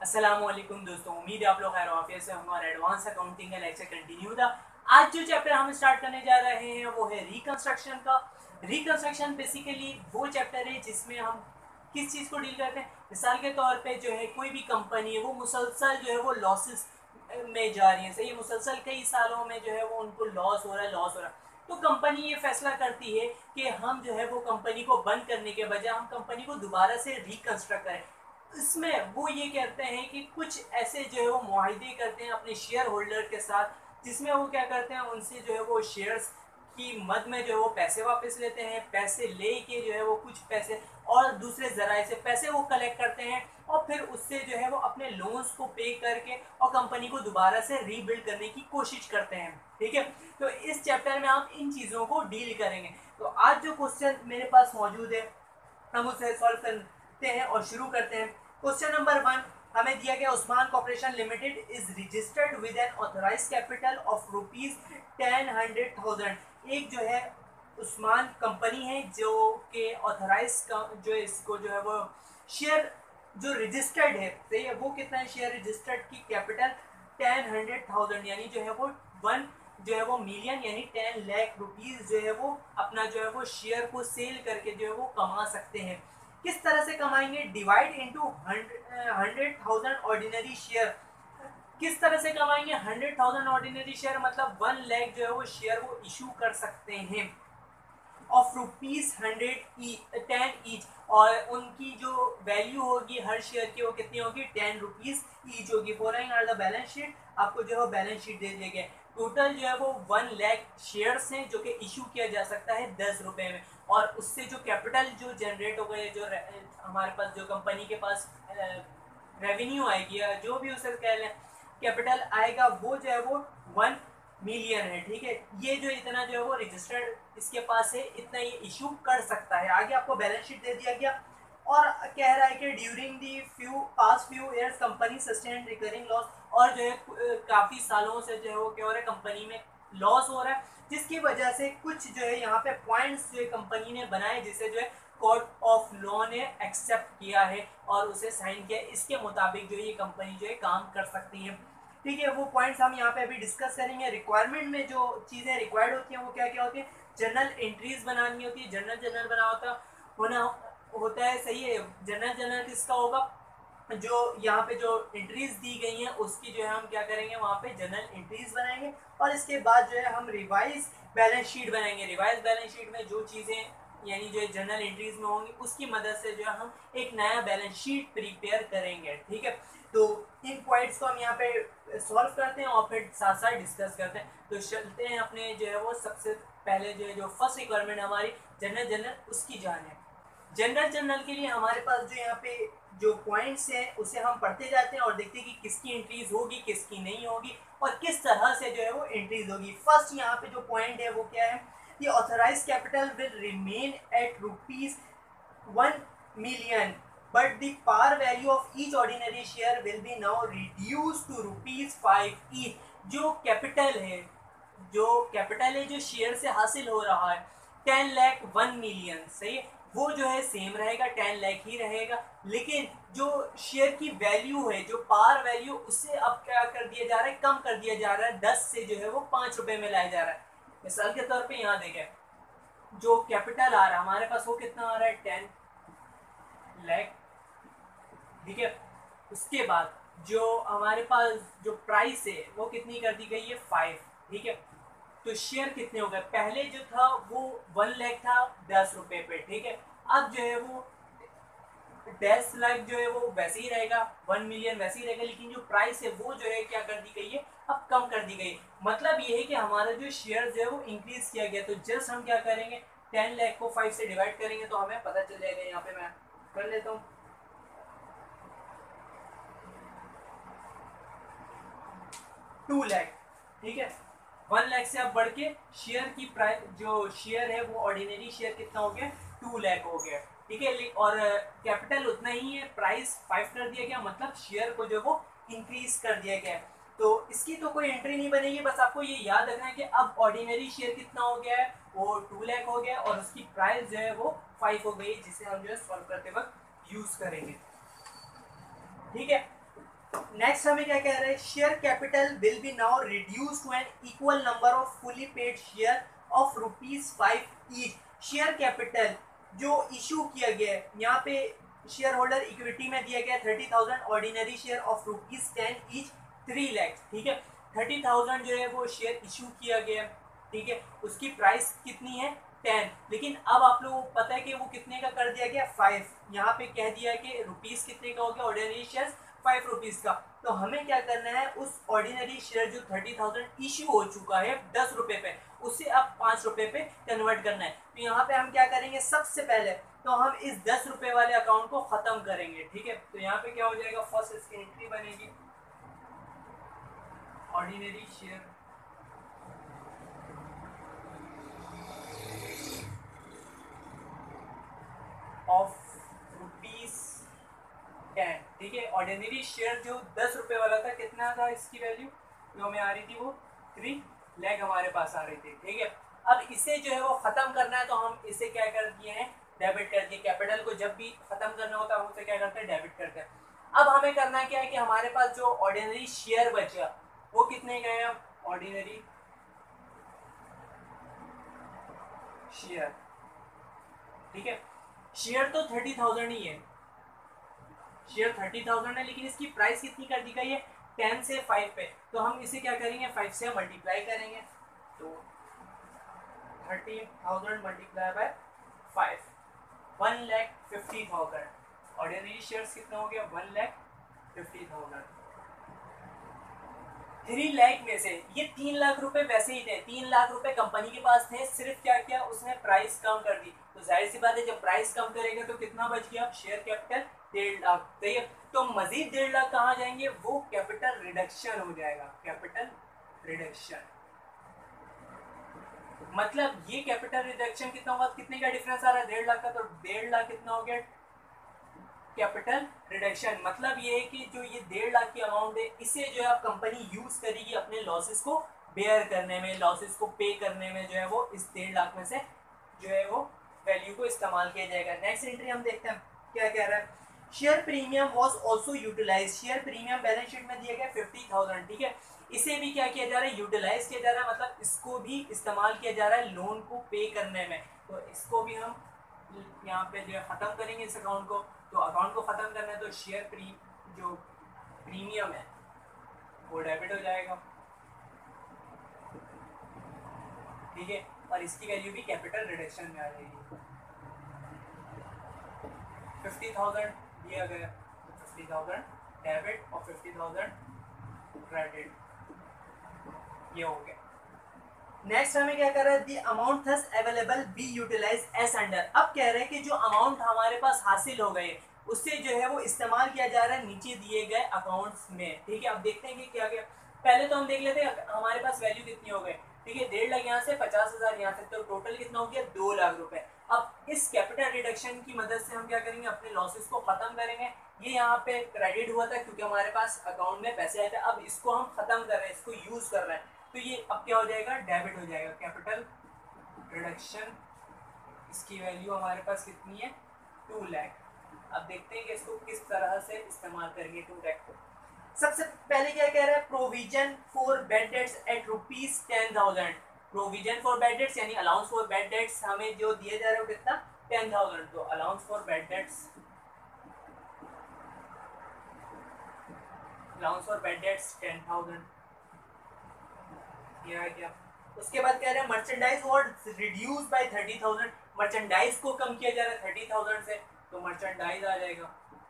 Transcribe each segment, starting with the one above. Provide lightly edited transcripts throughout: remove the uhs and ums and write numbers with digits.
अस्सलामुअलैकुम दोस्तों, उम्मीद है आप लोग खैर आफियत से होंगे और एडवांस अकाउंटिंग का लेक्चर कंटिन्यू था। आज जो चैप्टर हम स्टार्ट करने जा रहे हैं वो है रिकंस्ट्रक्शन का। रिकंस्ट्रक्शन बेसिकली वो चैप्टर है जिसमें हम किस चीज़ को डील करते हैं। मिसाल के तौर पे जो है कोई भी कंपनी है वो मुसलसल जो है वो लॉसेस में जा रही है, सही है, मुसलसल कई सालों में जो है वो उनको लॉस हो रहा है, लॉस हो रहा है। तो कंपनी ये फैसला करती है कि हम जो है वो कंपनी को बंद करने के बजाय हम कंपनी को दोबारा से रिकंस्ट्रक्ट करें। इसमें वो ये कहते हैं कि कुछ ऐसे जो है वो मुआहदे करते हैं अपने शेयर होल्डर के साथ, जिसमें वो क्या करते हैं उनसे जो है वो शेयर्स की मद में जो है वो पैसे वापस लेते हैं, पैसे ले के जो है वो कुछ पैसे और दूसरे जराए से पैसे वो कलेक्ट करते हैं और फिर उससे जो है वो अपने लोन्स को पे करके और कंपनी को दोबारा से रीबिल्ड करने की कोशिश करते हैं। ठीक है, तो इस चैप्टर में हम इन चीज़ों को डील करेंगे। तो आज जो क्वेश्चन मेरे पास मौजूद है हम उसे सॉल्व करते हैं और शुरू करते हैं। क्वेश्चन नंबर 1 हमें दिया गया, Usman corporation limited is registered with an authorised capital of rupees 10,100,000। एक जो है उस्मान कंपनी है जो के ऑथराइज जो इसको जो है वो शेयर जो रजिस्टर्ड है, सही है, वो कितना है शेयर रजिस्टर्ड की कैपिटल 10,100,000 यानी जो है वो 1 जो है वो मिलियन यानी 10 लाख रुपीस जो है वो अपना जो है वो शेयर को सेल करके जो है वो कमा सकते हैं। किस तरह से कमाएंगे? Divide into 100,000 ordinary share. किस तरह से कमाएंगे? 100,000 ऑर्डिनरी शेयर मतलब 1 लाख जो है वो शेयर वो इशू कर सकते हैं ऑफ रुपीज 10 ईच, और उनकी जो वैल्यू होगी हर शेयर की वो कितनी होगी? 10 रुपीज ईच होगी। Following are the balance sheet, आपको जो है बैलेंस शीट दे दिया गया। टोटल जो है वो 1 लाख शेयर्स हैं जो कि इशू किया जा सकता है 10 रुपए में, और उससे जो कैपिटल जो जनरेट हो गए, जो हमारे पास जो कंपनी के पास रेवेन्यू आएगी या जो भी उसे कह लें कैपिटल आएगा, वो जो है वो 1 मिलियन है। ठीक है, ये जो इतना जो है वो रजिस्टर्ड इसके पास है, इतना ये इशू कर सकता है। आगे आपको बैलेंस शीट दे दिया गया और कह रहा है कि during the past few years company sustain recurring loss, और जो है काफ़ी सालों से जो है वो क्या हो रहा है, कंपनी में लॉस हो रहा है, जिसकी वजह से कुछ जो है यहाँ पे पॉइंट्स जो है कंपनी ने बनाए जिसे जो है कोर्ट ऑफ लॉ ने एक्सेप्ट किया है और उसे साइन किया। इसके मुताबिक जो ये कंपनी जो है काम कर सकती है। ठीक है, वो पॉइंट्स हम यहाँ पे अभी डिस्कस करेंगे। रिक्वायरमेंट में जो चीज़ें रिक्वायर्ड होती हैं वो क्या क्या होती है? जर्नल एंट्रीज बनानी होती है, जर्नल बना होना होता है, सही है। जर्नल किसका होगा? जो यहाँ पे जो एंट्रीज दी गई हैं उसकी जो है हम क्या करेंगे, वहाँ पे जर्नल एंट्रीज बनाएंगे और इसके बाद जो है हम रिवाइज बैलेंस शीट बनाएंगे। रिवाइज बैलेंस शीट में जो चीज़ें यानी जो जर्नल एंट्रीज में होंगी उसकी मदद से जो है हम एक नया बैलेंस शीट प्रिपेयर करेंगे। ठीक है, तो इन पॉइंट्स को हम यहाँ पे सॉल्व करते हैं और फिर साथ साथ डिस्कस करते हैं। तो चलते हैं अपने जो है वो सबसे पहले जो है जो फर्स्ट रिक्वायरमेंट हमारी जनरल उसकी जाने। जनरल के लिए हमारे पास जो यहाँ पे जो पॉइंट्स हैं उसे हम पढ़ते जाते हैं और देखते हैं कि किसकी एंट्रीज होगी किसकी नहीं होगी और किस तरह से जो है वो एंट्रीज होगी। फर्स्ट यहाँ पे जो पॉइंट है वो क्या है? ये authorise capital will remain at rupees 1 million but the par value of each ordinary share will be now reduced to rupees 5 each। जो कैपिटल है जो शेयर से हासिल हो रहा है 10 लाख 1 मिलियन, सही है, वो जो है सेम रहेगा, 10 लाख ही रहेगा, लेकिन जो शेयर की वैल्यू है जो पार वैल्यू उससे अब क्या कर दिया जा रहा है? कम कर दिया जा रहा है। 10 से जो है वो 5 रुपए में लाया जा रहा है। मिसाल के तौर पे यहाँ देखें जो कैपिटल आ रहा है हमारे पास वो कितना आ रहा है? 10 लाख। ठीक है, उसके बाद जो हमारे पास जो प्राइस है वो कितनी कर दी गई है? 5। ठीक है, तो शेयर कितने हो गए? पहले जो था वो 1 लाख था 10 रुपए पे। ठीक है, अब जो है वो 10 लाख जो है वो वैसे ही रहेगा, 1 मिलियन वैसे ही रहेगा, लेकिन जो प्राइस है वो जो है क्या कर दी गई है? अब कम कर दी गई। मतलब ये है कि हमारा जो शेयर जो है वो इंक्रीज किया गया। तो जस्ट हम क्या करेंगे? 10 लाख को 5 से डिवाइड करेंगे तो हमें पता चल जाएगा। यहाँ पे मैं कर लेता हूँ 2 लाख। ठीक है, 1 लाख से अब बढ़ के शेयर की प्राइस जो शेयर है वो ऑर्डिनरी शेयर कितना हो गया? 2 लाख हो गया। ठीक है, और कैपिटल उतना ही है, प्राइस 5 कर दिया गया, मतलब शेयर को जो वो इंक्रीज कर दिया गया। तो इसकी तो कोई एंट्री नहीं बनेगी, बस आपको ये याद रखना है कि अब ऑर्डिनरी शेयर कितना हो गया है? वो 2 लाख हो गया और उसकी प्राइस जो है वो 5 हो गई, जिसे हम जो है सॉल्व करते वक्त यूज करेंगे। ठीक है, नेक्स्ट हमें क्या कह रहे हैं, share capital will be now reduce to an equal number of fully paid share of ₹5 each. Share capital जो इशू किया गया है यहाँ पे शेयर होल्डर इक्विटी में दिया गया 30,000, ordinary share of ₹10 each 3 lakh, ठीक है। 30,000 जो है वो शेयर इशू किया गया, ठीक है, उसकी प्राइस कितनी है 10, लेकिन अब आप लोगों को पता है कि वो कितने का कर दिया गया 5, यहाँ पे कह दिया कि रुपीस कितने का हो गया ऑर्डिनरी शेयर ₹5 का। तो हमें क्या करना है, उस ऑर्डिनरी शेयर जो 30,000 इशू हो चुका है ₹10 पे, उसे अब ₹5 पे कन्वर्ट करना है। तो यहाँ पे हम क्या करेंगे, सबसे पहले तो हम इस ₹10 वाले अकाउंट को खत्म करेंगे, ठीक है। तो यहाँ पे क्या हो जाएगा, फर्स्ट इसकी एंट्री बनेगी ऑर्डिनरी शेयर ऑफ ₹10, ठीक है। ऑर्डिनरी शेयर जो ₹10 वाला था, कितना था इसकी वैल्यू जो हमें आ रही थी, वो 3 लाख हमारे पास आ रही थी, ठीक है। अब इसे जो है वो खत्म करना है, तो हम इसे क्या कर दिए हैं, डेबिट कर दिए। कैपिटल को जब भी खत्म करना होता है हम उसे क्या करते हैं, डेबिट करते हैं। अब हमें करना क्या है कि हमारे पास जो ऑर्डिनरी शेयर बचा वो कितने का है, ऑर्डिनरी शेयर, ठीक है। शेयर तो 30,000 ही है, शेयर 30,000 है, लेकिन इसकी प्राइस कितनी कर दी गई है 10 से 5 पे। तो हम इसे क्या करेंगे, 5 से मल्टीप्लाई करेंगे, तो 30,000 मल्टीप्लाई बाय 5, 1,50,000। ऑर्डिनरी शेयर्स कितना हो गया, 1,50,000। 3 लाख में से ये 3 लाख रुपए वैसे ही थे, 3 लाख रुपए कंपनी के पास थे, सिर्फ क्या किया उसने, प्राइस कम कर दी। तो जाहिर सी बात है जब प्राइस कम करेगा तो कितना बच गया, शेयर कैपिटल 1.5 लाख, सही है। तो मजीद 1.5 लाख कहाँ जाएंगे, वो कैपिटल रिडक्शन हो जाएगा, कैपिटल रिडक्शन। मतलब ये कैपिटल रिडक्शन कितना होगा, कितने का डिफरेंस आ रहा है 1.5 लाख का, तो 1.5 लाख कितना हो गया कैपिटल रिडक्शन। मतलब ये है कि जो ये 1.5 लाख की अमाउंट है, इसे जो है आप कंपनी यूज करेगी अपने लॉसेस को बेयर करने में, लॉसेस को पे करने में, जो है वो इस 1.5 लाख में से जो है वो वैल्यू को इस्तेमाल किया जाएगा। नेक्स्ट एंट्री हम देखते हैं क्या कह रहा है, share premium was also utilise. Share premium balance sheet में दिया गया 50,000, ठीक है। इसे भी क्या किया जा रहा है, यूटिलाइज किया जा रहा है, मतलब इसको भी इस्तेमाल किया जा रहा है लोन को पे करने में। तो इसको भी हम यहाँ पे जो है ख़त्म करेंगे इस अकाउंट को। तो अकाउंट को ख़त्म करना है तो शेयर जो प्रीमियम है वो डेबिट हो जाएगा, ठीक है, और इसकी वैल्यू भी कैपिटल रिडक्शन में आ जाएगी। 50,000 दिया गया तो 50,000 डेबिट और 50,000 क्रेडिट, ये हो गया। नेक्स्ट हमें क्या कर रहा है, the amount thus available be utilise as under. अब कह रहे हैं कि जो अमाउंट हमारे पास हासिल हो गए उससे जो है वो इस्तेमाल किया जा रहा है नीचे दिए गए अकाउंट्स में, ठीक है। अब देखते हैं कि क्या क्या, पहले तो हम देख लेते हैं हमारे पास वैल्यू कितनी हो गई, ठीक है। 1.5 लाख यहाँ से, 50,000 यहाँ से, तो टोटल कितना हो गया 2 लाख रुपए। अब इस कैपिटल रिडक्शन की मदद से हम क्या करेंगे, अपने लॉसेस को खत्म करेंगे। ये यहाँ पे क्रेडिट हुआ था क्योंकि हमारे पास अकाउंट में पैसे आए थे, अब इसको हम खत्म कर रहे हैं, इसको यूज कर रहे हैं, तो ये अब क्या हो जाएगा, डेबिट हो जाएगा, कैपिटल रिडक्शन। इसकी वैल्यू हमारे पास कितनी है 2 लाख। अब देखते हैं कि इसको किस तरह से इस्तेमाल करेंगे 2 लाख को। सबसे पहले क्या कह रहा है, provision for bad debts at ₹10,000। Provision for bad debts यानी अलाउंस फॉर बैड डेट्स हमें जो दिया जा रहा है वो कितना 10,000। तो allowance for bad debts, allowance for bad debts 10,000 ये है क्या। उसके बाद कह रहे हैं merchandise was reduce by 30,000। Merchandise को कम किया जा रहा है 30,000 से, तो मर्चेंडाइज आ जाएगा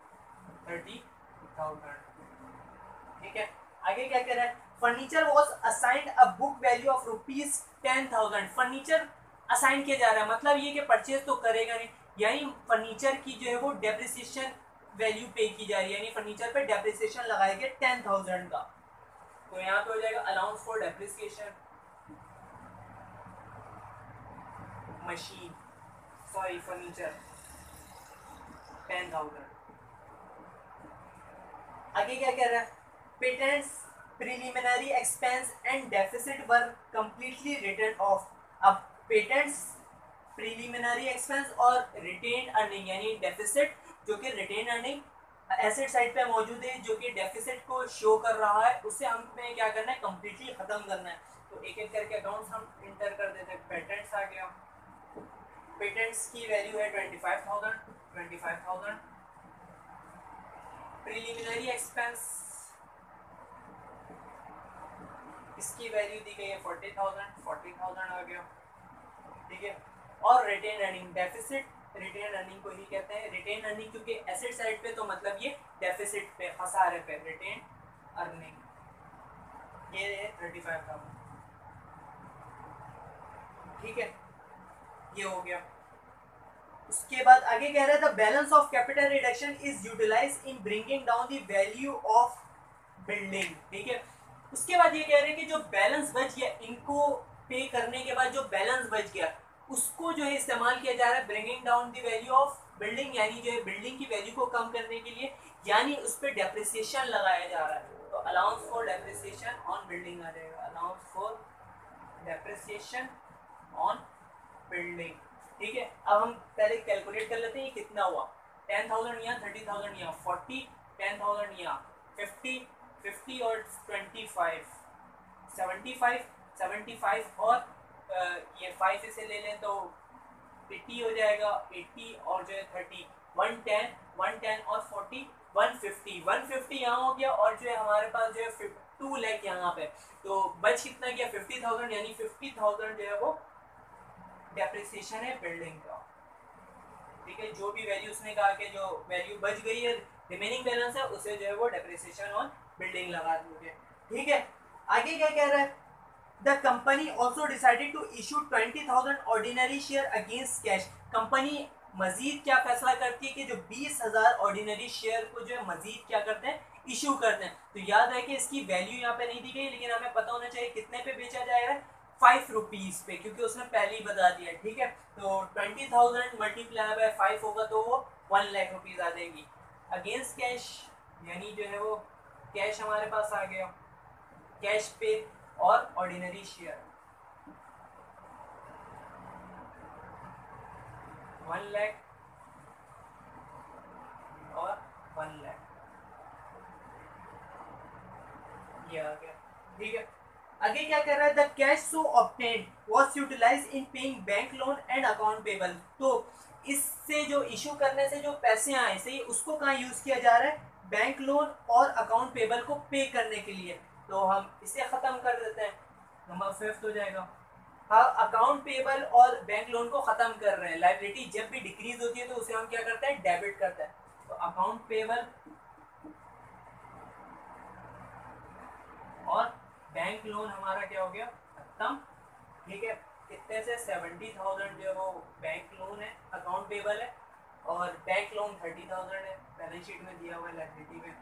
30,000, ठीक है। आगे क्या कह रहा है, furniture was assigned a book value of ₹10,000। Furniture assign किया जा रहा है, मतलब ये कि परचेज तो करेगा नहीं, यानी फर्नीचर की जो है वो डेप्रिसिएशन वैल्यू पे की जा रही है, यानी फर्नीचर पे डेप्रिसिएशन लगाएंगे 10,000 का। तो यहाँ पे हो जाएगा allowance for depreciation machine, sorry furniture 10,000। आगे क्या कह रहा है, patents preliminary expense and deficit were completely written off. अब पेटेंट्स प्रिलिमिनरी एक्सपेंस और रिटेन अर्निंग यानी डेफिसिट जो कि रिटेन अर्निंग एसेट साइड पे मौजूद है जो कि डेफिसिट को शो कर रहा है, उसे हमें क्या करना है, कंप्लीटली खत्म करना है। तो एक एक करके अकाउंट्स हम इंटर कर देते हैं। पेटेंट्स आ गया, पेटेंट्स की वैल्यू है 25,000। प्रिलिमिनरी एक्सपेंस, इसकी वैल्यू दी गई है 40,000 आ गया, ठीक है। और retained earning, deficit retained earning को ही कहते हैं। रिटेन अर्निंग क्योंकि एसेट साइड पे, तो मतलब ये डेफिसिट पे, खसारे पे, रिटेन अर्निंग ये है 35,000, ठीक है, ये हो गया। उसके बाद आगे कह रहा है the balance of capital reduction is utilise in bringing down the value of building, ठीक है। उसके बाद ये कह रहे हैं कि जो बैलेंस बच गया, इनको पे करने के बाद जो बैलेंस बच गया उसको जो है इस्तेमाल किया जा रहा है bringing down the value of building, यानी जो है बिल्डिंग की वैल्यू को कम करने के लिए, यानी उस पर डेप्रिसिएशन लगाया जा रहा है। तो allowance for depreciation on building आ जाएगा, allowance for depreciation on building, ठीक है। अब हम पहले कैलकुलेट कर लेते हैं ये कितना हुआ। 10,000 यहाँ, 30,000 यहाँ, 40, 10,000 यहाँ, 50 और 25, 75 और ये 5 इसे ले लें तो 80 हो जाएगा, 80 और जो है 30, 110 और 40, 150 यहाँ हो गया। और जो है हमारे पास जो है 2 लाख यहाँ पे, तो बच कितना गया 50,000, यानी 50,000 जो है वो डेप्रिसिएशन है बिल्डिंग का, ठीक है। जो भी वैल्यू उसने कहा कि जो वैल्यू बच गई है, रिमेनिंग बैलेंस है, उसे जो है वो डेप्रिसिएशन ऑन बिल्डिंग लगा दोगे, ठीक है। आगे क्या कह रहा है, the company also decided to issue 20,000 ordinary share against cash. Company मजीद क्या फैसला करती है कि जो 20,000 ऑर्डिनरी शेयर को जो है मजीद क्या करते हैं, इशू करते हैं। तो याद है कि इसकी वैल्यू यहाँ पे नहीं दी गई, लेकिन हमें पता होना चाहिए कितने पे बेचा जाएगा, 5 रुपीज पे, क्योंकि उसने पहले ही बता दिया, ठीक है। तो 20,000 मल्टीप्लाई बाय 5 होगा तो वो 1 लाख रुपीज आ जाएंगी अगेंस्ट कैश, यानी जो है वो कैश हमारे पास आ गया, कैश पे और ऑर्डिनरी शेयर 1 लाख और 1 लाख, ये आ गया, ठीक है। आगे क्या कर रहा है, the cash so obtained was utilised in paying bank loan and account payable. तो इससे जो इशू करने से जो पैसे आए सही, उसको कहाँ यूज किया जा रहा है, बैंक लोन और अकाउंट पेबल को पे करने के लिए। तो हम इसे खत्म कर देते हैं, नंबर 5 हो जाएगा। हाँ, अकाउंट पेबल और बैंक लोन को खत्म कर रहे हैं। लायबिलिटी जब भी डिक्रीज होती है तो उसे हम क्या करते हैं, डेबिट करते हैं। तो अकाउंट पेबल और बैंक लोन हमारा क्या हो गया, खत्म, ठीक है। कितने से 70,000 जो है वो बैंक लोन है, अकाउंट पेबल है, और बैंक लोन 30,000 है, बैलेंस शीट में दिया हुआ है लायबिलिटी में।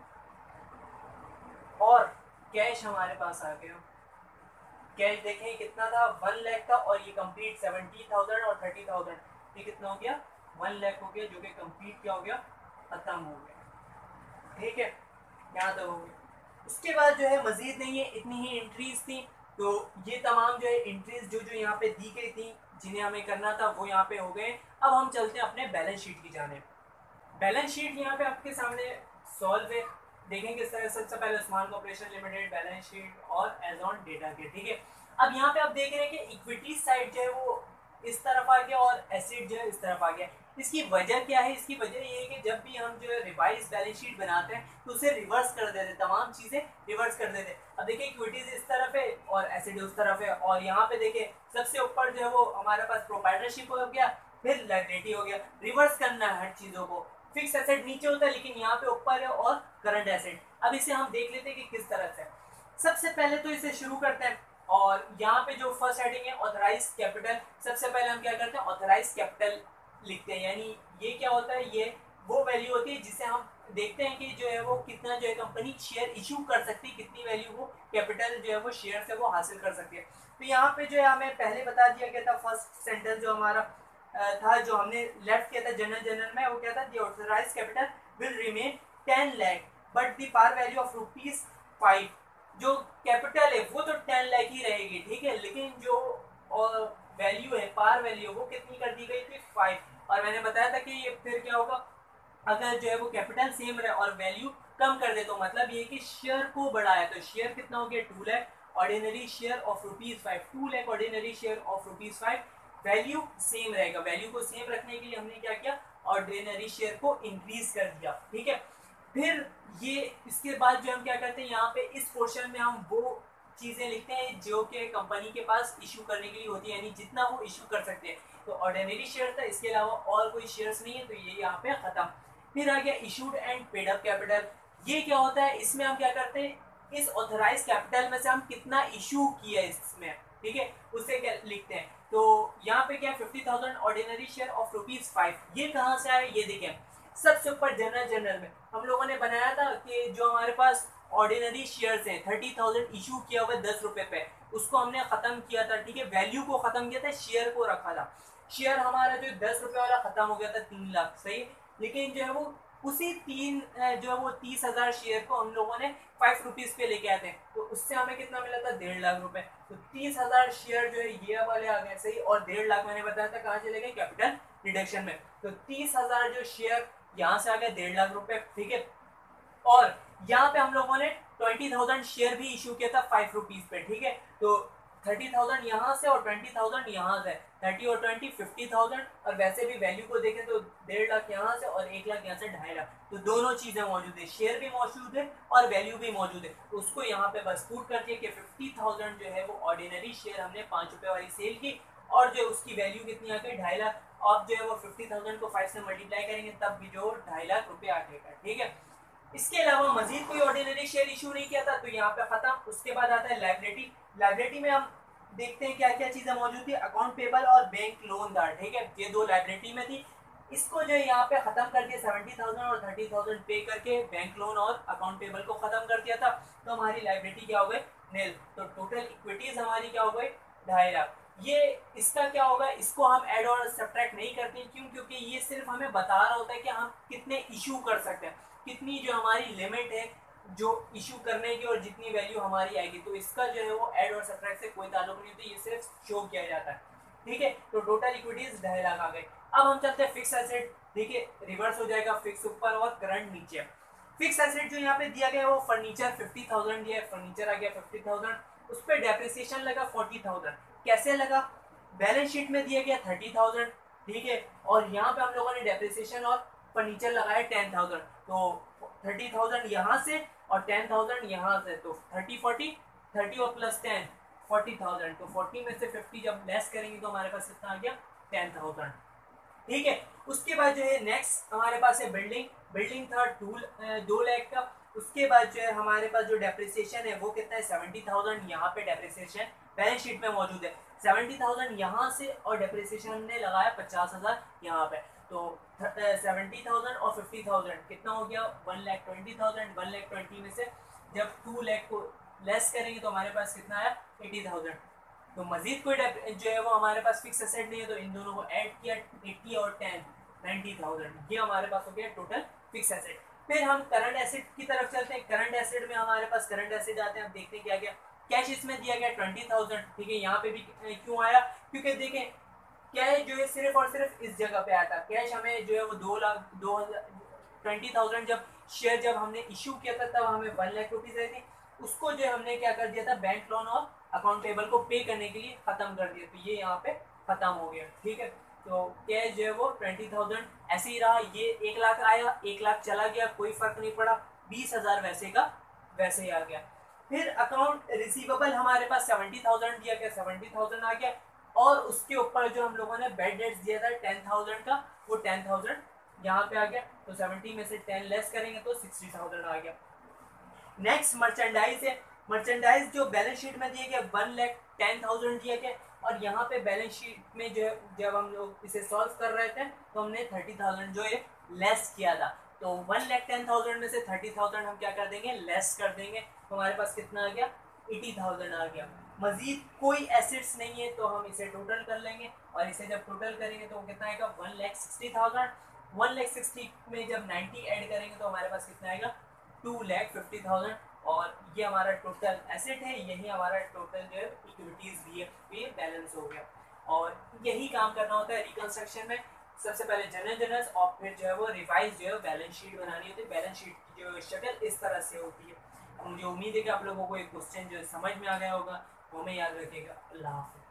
और कैश हमारे पास आ गया, कैश देखें कितना था, 1 लाख था, और ये कंप्लीट 70,000 और 30,000, ये कितना हो गया, 1 लाख हो गया, जो कि कंप्लीट क्या हो गया, खत्म हो गया, ठीक है। यहाँ तक हो गया। उसके बाद जो है मजीद नहीं है, इतनी ही एंट्रीज थी। तो ये तमाम जो है एंट्रीज जो जो यहाँ पे दी गई थी, जिन्हें हमें करना था, वो यहाँ पे हो गए। अब हम चलते हैं अपने बैलेंस शीट की जाने। बैलेंस शीट यहाँ पे आपके सामने सॉल्व है, देखें किस तरह। सबसे पहले Usman corporation Limited balance sheet और एज ऑन डेटा के, ठीक है। अब यहाँ पे आप देख रहे हैं कि इक्विटी साइड जो है वो इस तरफ आ गया और एसेट जो है इस तरफ आ गया। इसकी वजह क्या है, इसकी वजह ये है कि जब भी हम जो है रिवाइज बैलेंस शीट बनाते हैं तो उसे रिवर्स कर देते, तमाम चीजें रिवर्स कर देते। अब देखिए इक्विटीज इस तरफ है और एसेट उस तरफ है, और यहाँ पे देखिए सबसे ऊपर जो है वो हमारे पास प्रोप्राइटरशिप हो गया, फिर लायबिलिटी हो गया। रिवर्स करना है हर चीजों को। फिक्स एसेट नीचे होता है, लेकिन यहाँ पे ऊपर है, और करंट एसेट। अब इसे हम देख लेते हैं कि किस तरह से। सबसे पहले तो इसे शुरू करते हैं, और यहाँ पे जो फर्स्ट हेडिंग है ऑथराइज कैपिटल, सबसे पहले हम क्या करते हैं, ऑथराइज कैपिटल लिखते हैं। यानी ये क्या होता है, ये वो वैल्यू होती है जिसे हम देखते हैं कि जो है वो कितना जो है कंपनी शेयर इशू कर सकती है, कितनी वैल्यू वो कैपिटल जो है वो शेयर से वो हासिल कर सकती है। तो यहाँ पे जो है हमें पहले बता दिया गया था, फर्स्ट सेंटेंस जो हमारा था, जो हमने लेफ्ट किया था जनरल में, वो क्या था, the authorise capital will remain 10 lakh but the par value of ₹5। जो कैपिटल है वो तो 10 लाख ही रहेगी, ठीक है, लेकिन जो वैल्यू है, पार वैल्यू, वो कितनी कर दी गई थी, 5। और मैंने बताया था कि ये फिर क्या होगा, अगर जो है वो कैपिटल सेम रहे और वैल्यू कम कर दे तो मतलब ये कि शेयर को बढ़ाया, तो शेयर कितना हो गया 2 lakh, ordinary share of ₹5, 2 lakh ordinary share of ₹5, value same रहेगा। वैल्यू को सेम रखने के लिए हमने क्या किया, ऑर्डिनरी शेयर को इंक्रीज कर दिया, ठीक है। फिर ये इसके बाद जो हम क्या करते हैं, यहाँ पे इस पोर्शन में हम वो चीजें लिखते हैं जो कि कंपनी के पास इशू करने के लिए होती है, यानी जितना वो इशू कर सकते हैं। तो ऑर्डिनरी शेयर था, इसके अलावा और कोई शेयर्स नहीं है, तो ये यहाँ पे खत्म। फिर आ गया issued and paid up capital. ये क्या होता है, इसमें हम क्या करते हैं, इस ऑथराइज कैपिटल में से हम कितना इशू किया इसमें, ठीक है, उससे क्या लिखते हैं। तो यहाँ पे क्या 50,000 ऑर्डिनरी शेयर ऑफ ₹5, ये कहाँ से आया ये देखें। सबसे ऊपर जनरल में हम लोगों ने बनाया था कि जो हमारे पास ऑर्डिनरी शेयर्स हैं 30,000 इशू किया हुआ 10 रुपए पे, उसको हमने खत्म किया था, ठीक है, वैल्यू को खत्म किया था, शेयर को रखा था। शेयर हमारा जो 10 रुपए वाला खत्म हो गया था 3 लाख, सही। लेकिन जो है वो उसी जो है वो 30,000 शेयर को हम लोगों ने ₹5 पे लेके आए थे, तो उससे हमें कितना मिला था 1.5 लाख रुपए। तो 30,000 शेयर जो है ये वाले आ गए, सही। और 1.5 लाख मैंने बताया था कहाँ चले गए, कैपिटल रिडक्शन में। तो 30,000 जो शेयर यहाँ से आ गए 1.5 लाख रुपए, ठीक है। और यहाँ पे हम लोगों ने 20,000 शेयर भी इशू किया था ₹5 पे, ठीक है। तो 30,000 यहाँ से और 20,000 यहाँ से, 30 और 20 50,000, और वैसे भी वैल्यू को देखें तो 1.5 लाख यहाँ से और 1 लाख यहाँ से 2.5 लाख, तो दोनों चीजें मौजूद है, शेयर भी मौजूद है और वैल्यू भी मौजूद है। तो उसको यहाँ पे बस पुट करके कि 50,000 जो है वो ऑर्डिनरी शेयर हमने ₹5 वाली सेल की, और जो उसकी वैल्यू कितनी आ गई 2.5 लाख। अब जो है वो 50,000 को 5 से मल्टीप्लाई करेंगे तब भी जो 2.5 लाख रुपए आ जाएगा, ठीक है। इसके अलावा मजीद कोई ऑर्डिनरी शेयर इशू नहीं किया था, तो यहाँ पे खत्म। उसके बाद आता है लाइबिलिटी। लाइबिलिटी में हम देखते हैं क्या क्या चीजें मौजूद थी, अकाउंट पेबल और बैंक लोनदार, ठीक है, ये दो लाइबिलिटी में थी। इसको जो है यहाँ पे खत्म करके 70,000 और 30,000 पे करके बैंक लोन और अकाउंट पेबल को खत्म कर दिया था, तो हमारी लाइबिलिटी क्या हो गई, नील। तो टोटल इक्विटीज हमारी क्या हो गई 2.5 लाख। ये इसका क्या होगा, इसको हम ऐड और सब्ट्रैक्ट नहीं करते, क्यों, क्योंकि ये सिर्फ हमें बता रहा होता है कि हम कितने इशू कर सकते हैं, कितनी जो हमारी लिमिट है जो इशू करने की और जितनी वैल्यू हमारी आएगी। तो इसका जो है वो ऐड और सब्ट्रैक्ट से कोई ताल्लुक नहीं होता, ये सिर्फ शो किया जाता है, ठीक है। तो टोटल इक्विटीज 2.5 लाख आ गए। अब हम चलते हैं फिक्स एसेट, देखिए रिवर्स हो जाएगा, फिक्स ऊपर और करंट नीचे। फिक्स एसेट जो यहाँ पे दिया गया है वो फर्नीचर 50,000 दिया है, फर्नीचर आ गया 50,000, उस पर डेप्रिसिएशन लगा 40,000। कैसे लगा, बैलेंस शीट में दिया गया 30,000, ठीक है, और यहाँ पे हम लोगों ने डेप्रिसिएशन और फर्नीचर लगाया 10,000, तो 30,000 यहाँ से और 10,000 यहाँ से, तो 30 और प्लस 10 40,000, तो 40 में से 50 जब लेस करेंगे तो हमारे पास कितना आ गया 10,000, ठीक है। उसके बाद जो है नेक्स्ट हमारे पास है बिल्डिंग। बिल्डिंग था 2 लाख का। उसके बाद जो है हमारे पास जो डेप्रिसिएशन है वो कितना है 70,000, यहाँ पे डेप्रिसिएशन बैलेंस शीट में मौजूद है 70,000 यहाँ से, और डेप्रिसिएशन ने लगाया 50,000 यहाँ पे, तो 70,000 और 50,000 कितना हो गया 1,20,000। 1,20,000 में से जब 2 लाख को लेस करेंगे तो हमारे पास कितना आया 80,000। तो मजीद कोई जो है वो हमारे पास फिक्स एसेट नहीं है, तो इन दोनों को ऐड किया 80 और 10 90,000, ये हमारे पास हो गया टोटल फिक्स एसेट। फिर हम करंट एसेट की तरफ चलते हैं। करंट एसेट में हमारे पास करंट एसेट आते हैं, हम देखते हैं क्या गया। कैश इसमें दिया गया 20,000, ठीक है, यहाँ पे भी क्यों आया, क्योंकि देखें कैश जो है सिर्फ और सिर्फ इस जगह पे आया था। कैश हमें जो है वो 20,000 जब शेयर जब हमने इशू किया था तब हमें 1 लाख रुपीज आई थी, उसको जो हमने क्या कर दिया था बैंक लोन और अकाउंट पेबल को पे करने के लिए खत्म कर दिया, तो ये यहाँ पे खत्म हो गया, ठीक है। तो कैश जो है वो 20,000 ऐसे ही रहा, ये 1 लाख आया 1 लाख चला गया, कोई फर्क नहीं पड़ा, 20,000 वैसे का वैसे ही आ गया। फिर अकाउंट रिसीवेबल हमारे पास 70,000 दिया गया, 70,000 आ गया, और उसके ऊपर जो हम लोगों ने बेड डेट्स दिया था 10,000 का, वो 10,000 यहाँ पे आ गया, तो 70 में से 10 लेस करेंगे तो 60,000 आ गया। नेक्स्ट मर्चेंडाइज है। मर्चेंडाइज जो बैलेंस शीट में दिया गया 1,10,000 दिया गया, और यहाँ पे बैलेंस शीट में जो जब हम लोग इसे सॉल्व कर रहे थे तो हमने 30,000 जो है लेस किया था, तो 1,10,000 में से 30,000 हम क्या कर देंगे लेस कर देंगे, तो हमारे पास कितना आ गया 80,000 आ गया। मजीद कोई एसेट्स नहीं है तो हम इसे टोटल कर लेंगे, और इसे जब टोटल करेंगे तो कितना आएगा 1,60,000। 1,60,000 में जब 90 ऐड करेंगे तो हमारे पास कितना आएगा 2,50,000, और ये हमारा टोटल एसेट है, यही हमारा टोटल जो है इक्विटीज भी है, ये बैलेंस हो गया। और यही काम करना होता है रिकंस्ट्रक्शन में, सबसे पहले जनरल जनरल्स और फिर जो है वो रिवाइज जो है बैलेंस शीट बनानी होती है। बैलेंस शीट की जो शक्ल इस तरह से होती है। मुझे उम्मीद है कि आप लोगों को एक क्वेश्चन जो समझ में आ गया होगा, वो हमें याद रखिएगा। अल्लाह हाफ़िज़।